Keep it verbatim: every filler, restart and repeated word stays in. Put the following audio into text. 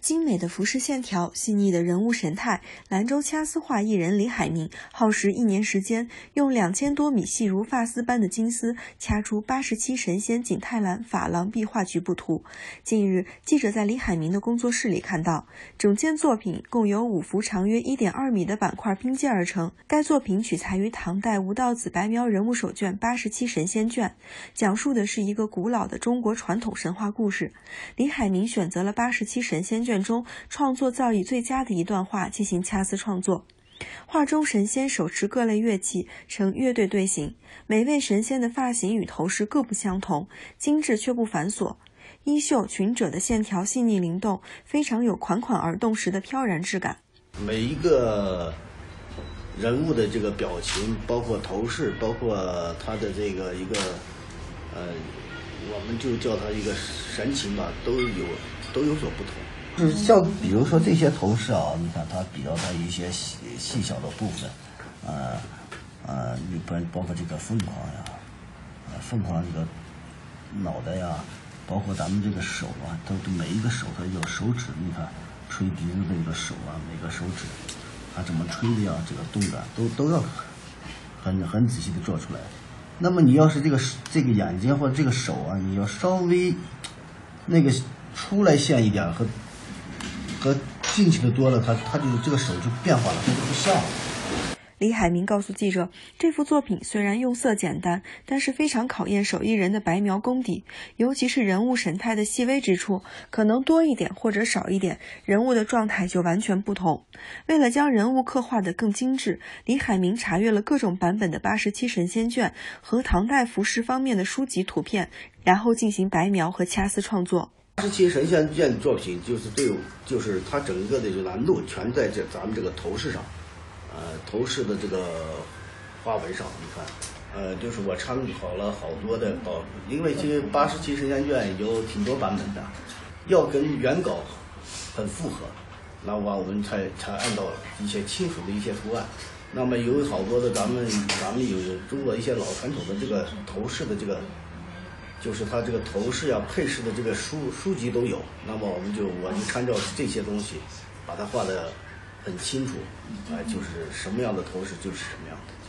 精美的服饰线条，细腻的人物神态，兰州掐丝画艺人李海明耗时一年时间，用两千多米细如发丝般的金丝掐出八十七神仙景泰蓝珐琅壁画局部图。近日，记者在李海明的工作室里看到，整件作品共有五幅长约一点二米的板块拼接而成。该作品取材于唐代吴道子白描人物手卷八十七神仙卷，讲述的是一个古老的中国传统神话故事。李海明选择了八十七神仙卷中创作造诣最佳的一段话进行掐丝创作。画中神仙手持各类乐器，呈乐队队形，每位神仙的发型与头饰各不相同，精致却不繁琐。衣袖、裙褶的线条细腻灵动，非常有款款而动时的飘然质感。 每一个人物的这个表情，包括头饰，包括他的这个一个呃，我们就叫他一个神情吧，都有都有所不同。 就是像比如说这些头饰啊，你看它比较它一些细细小的部分，呃呃，你包包括这个凤凰呀，呃凤凰这个脑袋呀，包括咱们这个手啊，都每一个手它有手指，你看吹笛子的一个手啊，每个手指它怎么吹的呀，这个动感都都要很很仔细的做出来。那么你要是这个这个眼睛或者这个手啊，你要稍微那个出来线一点和和进去的多了，它它就这个手就变化了，它就不像了。 李海明告诉记者，这幅作品虽然用色简单，但是非常考验手艺人的白描功底，尤其是人物神态的细微之处，可能多一点或者少一点，人物的状态就完全不同。为了将人物刻画得更精致，李海明查阅了各种版本的八十七神仙卷和唐代服饰方面的书籍图片，然后进行白描和掐丝创作。 八十七神仙卷作品就是对，就是它整个的这难度全在这咱们这个头饰上。呃，头饰的这个花纹上，你看，呃，就是我参考了好多的稿，因为这八十七神仙卷有挺多版本的，要跟原稿很符合，那么我们才才按照一些清楚的一些图案。那么有好多的咱们咱们有中国一些老传统的这个头饰的这个，就是它这个头饰呀、配饰的这个书书籍都有。那么我们就我就参照这些东西，把它画的很清楚，啊、呃，就是什么样的头饰就是什么样的。